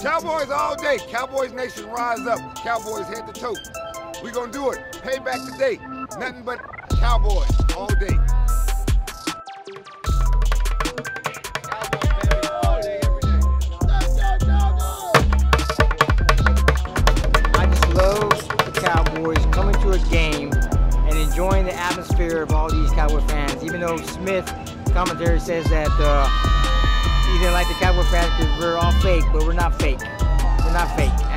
Cowboys all day. Cowboys Nation rise up. Cowboys head to toe. We're going to do it. Payback today. Nothing but Cowboys all day. I just love the Cowboys coming to a game and enjoying the atmosphere of all these Cowboy fans. Even though Smith, commentary, says that he didn't like the Cowboy fans because we're all fake, but we're not fake. We're not fake.